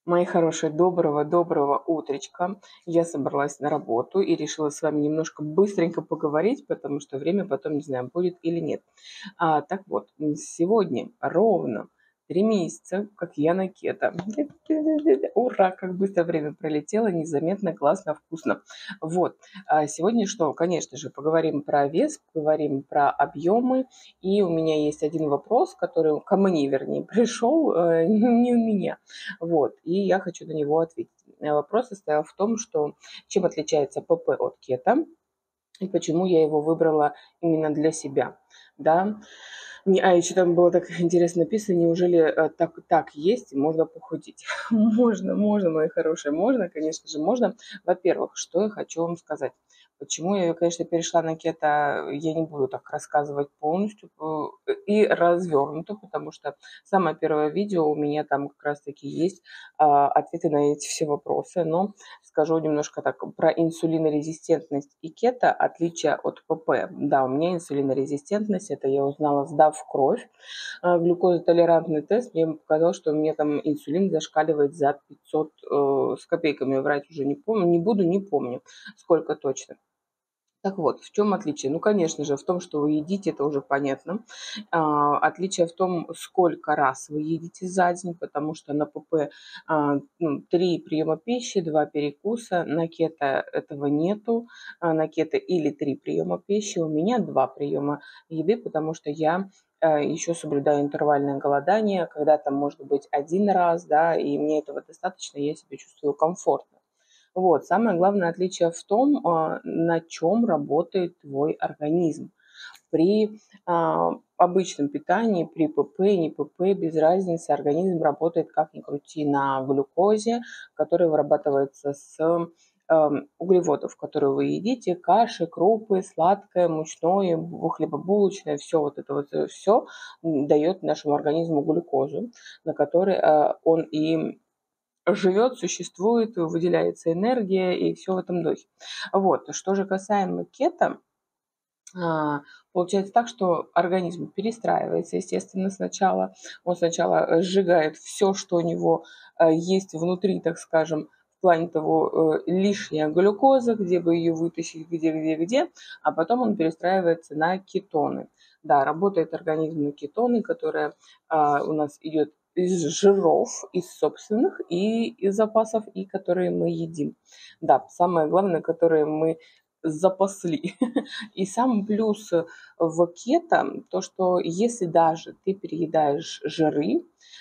Мои хорошие, доброго утречка. Я собралась на работу и решила с вами немножко быстренько поговорить, потому что время потом не знаю, будет или нет. Так вот, сегодня ровно 3 месяца, как я на кето. Ура, как быстро время пролетело, незаметно, классно, вкусно. Вот, сегодня что? Конечно же, поговорим про вес, поговорим про объемы. И у меня есть один вопрос, который ко мне, вернее, пришел, не у меня. Вот, и я хочу на него ответить. Вопрос состоял в том, что чем отличается ПП от кето и почему я его выбрала именно для себя. Да, еще там было так интересно написано, неужели так есть, можно похудеть? Можно, мои хорошие, можно, конечно же, можно. Во-первых, что я хочу вам сказать. Почему я, конечно, перешла на кето, я не буду так рассказывать полностью и развернуто, потому что самое первое видео у меня там как раз-таки есть ответы на эти все вопросы, но скажу немножко так про инсулинорезистентность и кето, отличие от ПП. Да, у меня инсулинорезистентность, это я узнала, сдав кровь. Глюкозотолерантный тест мне показал, что у меня там инсулин зашкаливает за 500 с копейками. Врать уже не помню, не помню, сколько точно. Так вот, в чем отличие? Ну, конечно же, в том, что вы едите, это уже понятно. Отличие в том, сколько раз вы едите за день, потому что на ПП 3 приема пищи, 2 перекуса, на кето этого нету. На кето или 3 приема пищи, у меня 2 приема еды, потому что я еще соблюдаю интервальное голодание, когда там может быть один раз, да, и мне этого достаточно, я себя чувствую комфортно. Вот, самое главное отличие в том, на чем работает твой организм. При обычном питании, при ПП, не ПП, без разницы, организм работает, как ни крути, на глюкозе, которая вырабатывается с углеводов, которые вы едите, каши, крупы, сладкое, мучное, хлебобулочное, все вот это вот все дает нашему организму глюкозу, на которой он и живет, существует, выделяется энергия и все в этом духе. Вот. Что же касаемо кето, получается так, что организм перестраивается, естественно, сначала. Он сначала сжигает все, что у него есть внутри, так скажем, в плане того, лишняя глюкоза, где бы ее вытащить, где, а потом он перестраивается на кетоны. Да, работает организм на кетоны, которая у нас идет из жиров, из собственных и из запасов, и которые мы едим. Да, самое главное, которые мы запасли. И сам плюс в кето, то, что если даже ты переедаешь жиры,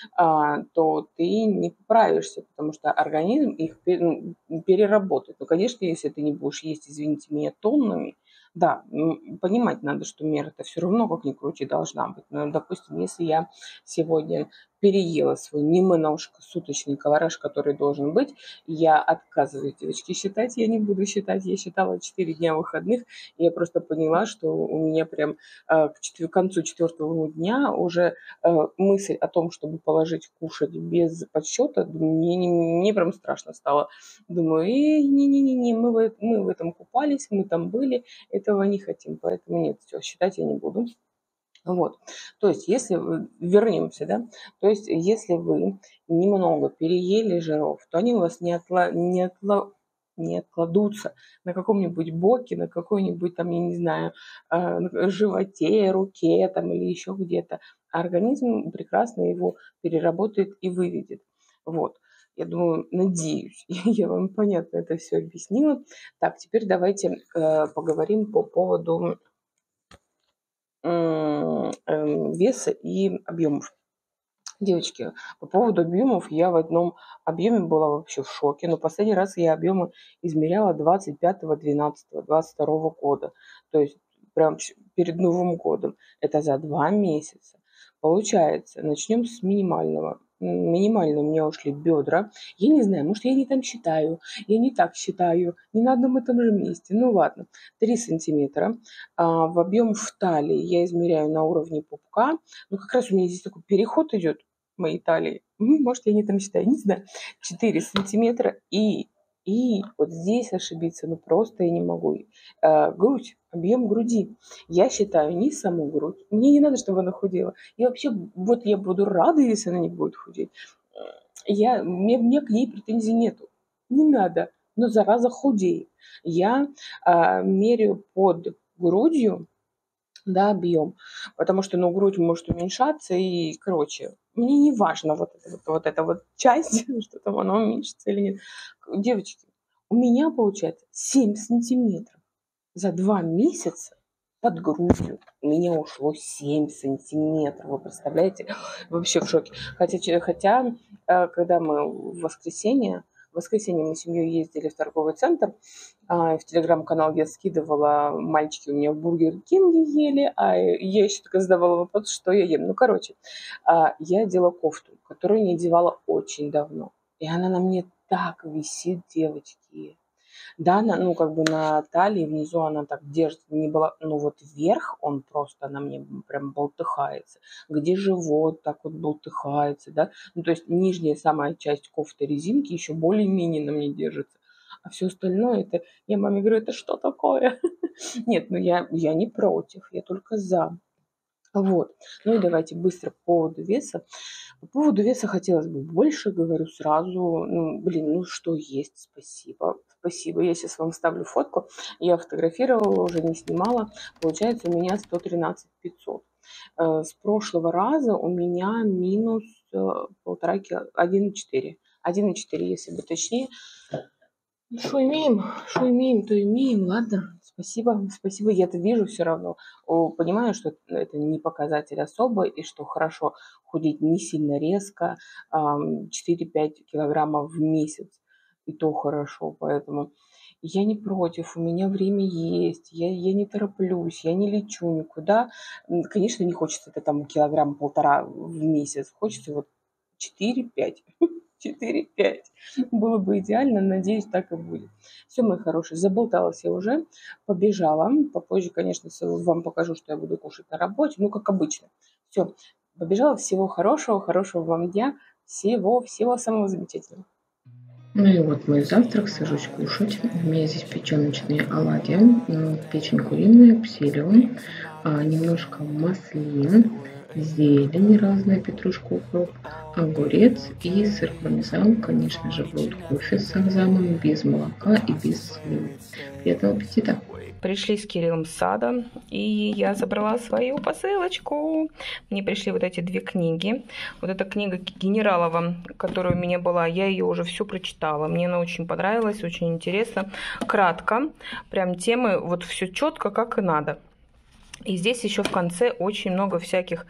то ты не поправишься, потому что организм их переработает. Ну, конечно, если ты не будешь есть, извините меня, тоннами, да, понимать надо, что мера-то все равно, как ни крути, должна быть. Но, допустим, если я сегодня переела свой немножко суточный колораж, который должен быть, я отказываюсь, девочки, считать, я не буду считать. Я считала 4 дня выходных, и я просто поняла, что у меня прям к концу 4-го дня уже мысль о том, чтобы положить кушать без подсчета, мне прям страшно стало. Думаю, не-не-не, мы в этом купались, мы там были, этого не хотим, поэтому нет, все, считать я не буду. Вот, то есть, если вы, вернемся, да, то есть, если вы немного переели жиров, то они у вас не откладутся на каком-нибудь боке, на какой-нибудь там, я не знаю, животе, руке там или еще где-то. А организм прекрасно его переработает и выведет. Вот. Я думаю, надеюсь, я вам понятно это все объяснила. Так, теперь давайте поговорим по поводу веса и объемов. Девочки, по поводу объемов, я в одном объеме была вообще в шоке, но последний раз я объемы измеряла 25.12.22 года, то есть прям перед Новым годом. Это за 2 месяца. Получается, начнем с минимального. Минимально у меня ушли бедра. Я не знаю, может, я не там считаю, я не так считаю, не на одном и том же месте. Ну ладно, 3 сантиметра. В объем в талии я измеряю на уровне пупка. Ну, как раз у меня здесь такой переход идет моей талии. Может, я не там считаю, не знаю. 4 сантиметра и вот здесь ошибиться, ну просто я не могу. Грудь, объем груди. Я считаю не саму грудь. Мне не надо, чтобы она худела. И вообще, вот я буду рада, если она не будет худеть. Мне к ней претензий нету. Не надо. Но зараза худеет. Я меряю под грудью, да, объем, потому что, ну, грудь может уменьшаться, и, короче, мне не важно вот эта вот часть, что там она уменьшится или нет. Девочки, у меня получается 7 сантиметров за 2 месяца под грудью. У меня ушло 7 сантиметров, вы представляете? Вообще в шоке. Хотя когда мы в воскресенье мы с семьей ездили в торговый центр, в телеграм-канал я скидывала, мальчики у меня в Бургер Кинге ели, а я еще только задавала вопрос, что я ем. Ну, короче, я одела кофту, которую не одевала очень давно. И она на мне так висит, девочки. Да, ну, как бы на талии внизу она так держится, не была, ну, вот вверх он просто на мне прям болтыхается, где живот так вот болтыхается, да, ну, то есть нижняя самая часть кофты резинки еще более-менее на мне держится, а все остальное это, я маме говорю, это что такое? Нет, ну, я не против, я только за. Вот. Ну и давайте быстро по поводу веса. По поводу веса хотелось бы больше, говорю сразу. Ну, блин, ну что есть, спасибо. Спасибо. Я сейчас вам ставлю фотку. Я фотографировала, уже не снимала. Получается у меня 113 500. С прошлого раза у меня минус 1,5 кило, 1,4. 1,4, если бы точнее. Что имеем, то имеем, ладно. Спасибо, спасибо, я это вижу все равно. Понимаю, что это не показатель особо, и что хорошо худеть не сильно резко, 4-5 килограммов в месяц, и то хорошо, поэтому я не против, у меня время есть, я не тороплюсь, я не лечу никуда. Конечно, не хочется это там килограмм-полтора в месяц, хочется вот 4-5. 4-5. Было бы идеально, надеюсь, так и будет. Все, мои хорошие, заболталась я уже, побежала. Попозже, конечно, вам покажу, что я буду кушать на работе, ну, как обычно. Все, побежала. Всего хорошего, хорошего вам дня, всего самого замечательного. Ну и вот мой завтрак, сажусь кушать. У меня здесь печеночные оладьи, печень куриная, псилиум, немножко маслин, зелень разная, петрушка, укроп, огурец и сыр пармезан. Конечно же, будет кофе с акзамом, без молока и без сливок. Приятного аппетита! Пришли с Кириллом с сада, и я забрала свою посылочку. Мне пришли вот эти 2 книги. Вот эта книга Генералова, которая у меня была, я ее уже всю прочитала. Мне она очень понравилась, очень интересно. Кратко, прям темы, вот все четко, как и надо. И здесь еще в конце очень много всяких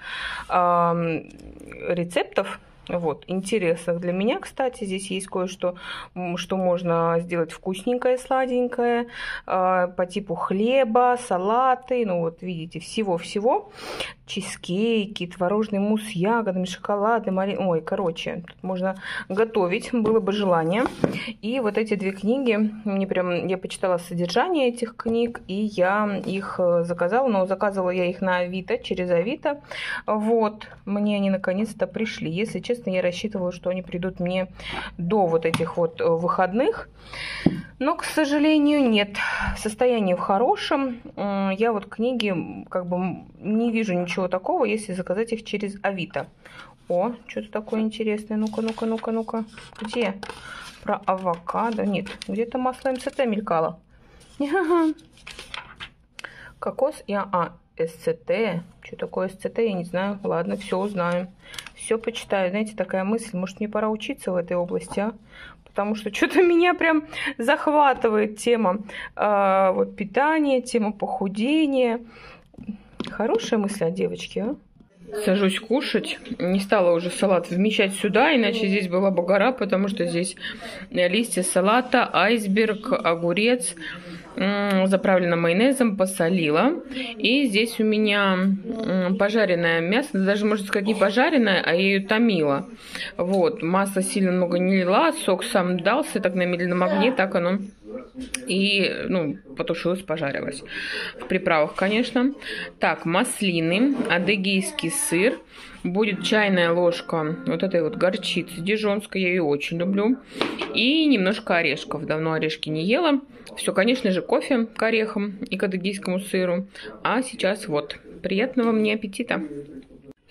рецептов. Вот, интересных для меня, кстати, здесь есть кое-что, что можно сделать вкусненькое, сладенькое, по типу хлеба, салаты, ну вот видите, всего-всего. Чизкейки, творожный мусс с ягодами, шоколадом, ой, короче, тут можно готовить, было бы желание. И вот эти 2 книги, я почитала содержание этих книг, и я их заказала, но заказывала я их на Авито, через Авито. Вот, мне они наконец-то пришли. Если честно, я рассчитывала, что они придут мне до вот этих вот выходных. Но, к сожалению, нет. Состояние в хорошем. Я вот книги как бы не вижу ничего такого, если заказать их через Авито. О, что-то такое интересное. Ну-ка. Где? Про авокадо. Нет, где-то масло МЦТ мелькало. Кокос и СЦТ. Что такое СЦТ, я не знаю. Ладно, все узнаем. Все почитаю. Знаете, такая мысль. Может, мне пора учиться в этой области, а? Потому что что-то меня прям захватывает тема вот питания, тема похудения. Хорошая мысль от девочки, а? Сажусь кушать. Не стала уже салат вмещать сюда, иначе здесь была бы гора, потому что здесь листья салата, айсберг, огурец, заправлена майонезом, посолила. И здесь у меня пожаренное мясо, даже можно сказать не пожаренное, а я ее томила. Вот, масла сильно много не лила, сок сам дался, так на медленном огне, так оно и, ну, потушилось, пожарилось. В приправах, конечно. Так, маслины, адыгейский сыр. Будет чайная ложка вот этой вот горчицы дижонской, я ее очень люблю. И немножко орешков, давно орешки не ела. Все, конечно же, кофе к орехам и к адыгейскому сыру. А сейчас вот, приятного мне аппетита!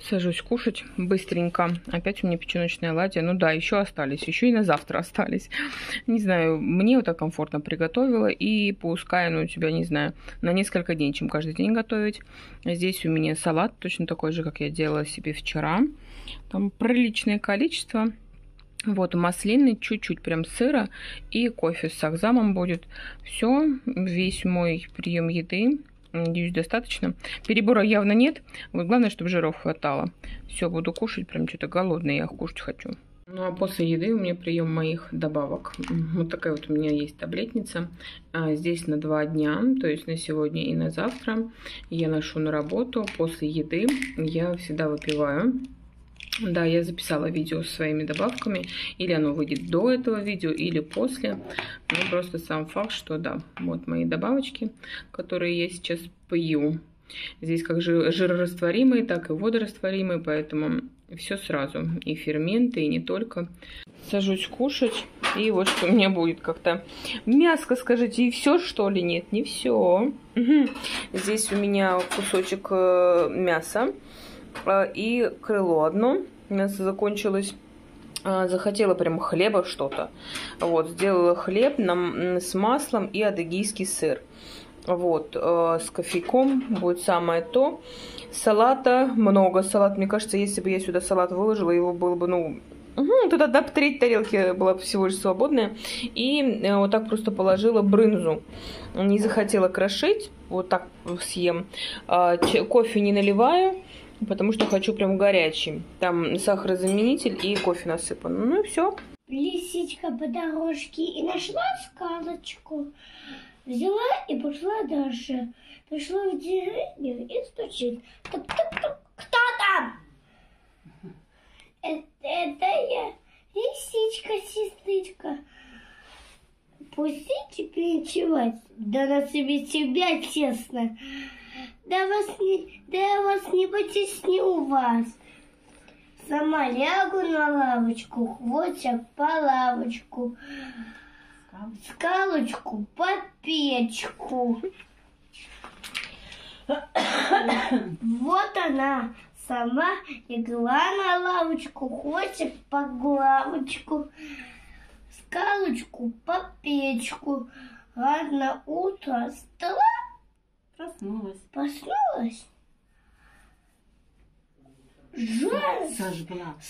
Сажусь кушать быстренько. Опять у меня печеночные оладьи. Ну да, еще остались. Еще и на завтра остались. Не знаю, мне вот так комфортно приготовила. И пускай оно у тебя, не знаю, на несколько дней, чем каждый день готовить. Здесь у меня салат точно такой же, как я делала себе вчера. Там приличное количество. Вот маслины, чуть-чуть прям сыра и кофе с сахзамом будет. Все, весь мой прием еды. Надеюсь, достаточно. Перебора явно нет. Вот главное, чтобы жиров хватало. Все, буду кушать. Прям что-то голодная, я кушать хочу. Ну а после еды у меня прием моих добавок. Вот такая вот у меня есть таблетница. Здесь на 2 дня, то есть на сегодня и на завтра. Я ношу на работу. После еды я всегда выпиваю. Да, я записала видео со своими добавками. Или оно выйдет до этого видео, или после. Ну, просто сам факт, что да, вот мои добавочки, которые я сейчас пью. Здесь как жирорастворимые, так и водорастворимые, поэтому все сразу. И ферменты, и не только. Сажусь кушать. И вот что у меня будет как-то. Мяско, скажите, и все, что ли? Нет, не все. Здесь у меня кусочек мяса. И крыло одно. Мясо закончилось. Захотела прям хлеба что-то. Вот, сделала хлеб с маслом и адыгейский сыр. Вот, с кофейком будет самое то. Салата много. Салат, мне кажется, если бы я сюда салат выложила, его было бы, ну... Тут одна треть тарелки была всего лишь свободная. И вот так просто положила брынзу. Не захотела крошить. Вот так съем. Кофе не наливаю. Потому что хочу прям горячий. Там сахарозаменитель и кофе насыпан. Ну и все. Лисичка по дорожке и нашла скалочку. Взяла и пошла дальше. Пришла в деревню и стучит. Тук-тук-тук. Кто там? Это я, лисичка-сестричка. Пустите переночевать. Да на себе тебя тесно. Да я вас не потесню вас. Сама лягу на лавочку, хвостик по лавочку, скалочку по печку. Вот она сама легла на лавочку, хвостик по главочку, скалочку по печку. Ладно, утро стало. Проснулась. Сожгла.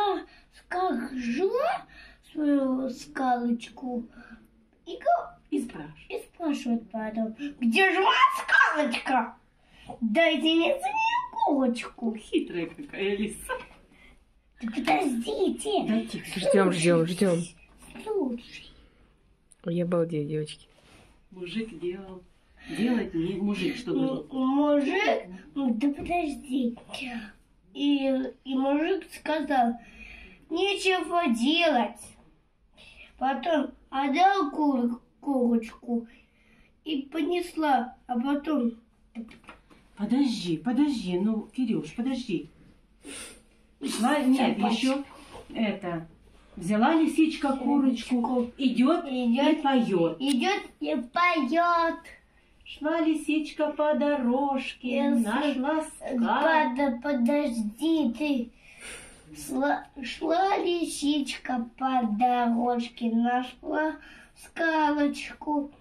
Сожгла свою скалочку и спрашивает потом, где же моя скалочка? Дайте мне снегурочку. Хитрая какая лиса. Да подождите. Ждем. Слушай. Я обалдею, девочки. Мужик делал. Делать не мужик, что должен? Мужик, да подожди. И мужик сказал, нечего делать. Потом отдал курочку и понесла, а потом... Подожди, ну, Кирюш, подожди. Нет, еще это... Взяла лисичка курочку, идет и поет. Идет и поет. Шла лисичка по дорожке, нашла скалочку. Подожди ты. Шла лисичка по дорожке, нашла скалочку.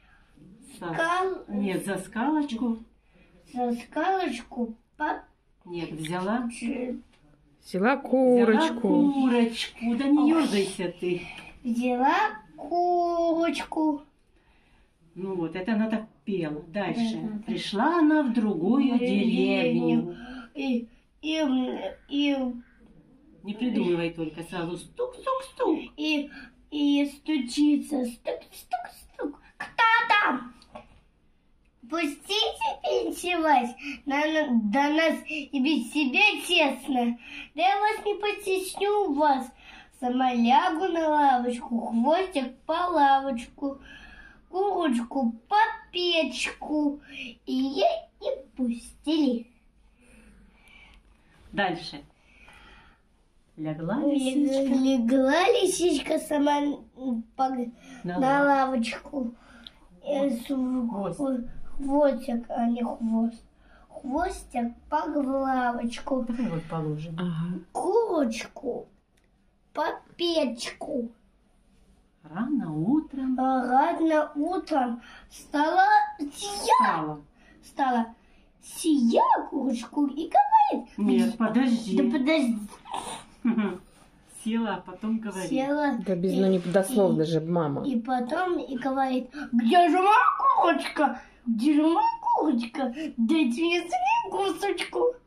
Нет, за скалочку. За скалочку Нет, взяла курочку. Да не ерзайся ты. Взяла курочку. Ну вот, это она так пела. Дальше. Пришла она в другую деревню. И Не придумывай только сразу стук-стук-стук. И стучится. Стук-стук-стук. Кто там? Пустите танцевать. До нас и без себя тесно. Да я вас не потесню вас. Сама лягу на лавочку, хвостик по лавочку, курочку по печку. И ей не пустили. Дальше. Легла лисичка сама на лавочку. Хвостик, а не хвост. хвостик под лавочку, Давай вот положим. Ага. курочку под печку. Рано утром Рано утром стала сия курочку и говорит. Нет, подожди. Да подожди. Села, а потом говорит. Села. Да без, ну не дословно же, мама. И потом и говорит, где же моя курочка? Где же моя курочка? Дайте мне свою кусочку.